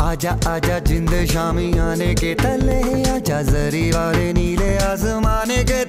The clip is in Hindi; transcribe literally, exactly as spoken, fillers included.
आजा आजा जिंद शामी आने के तले, आजा जरी वाले नीले आसमाने के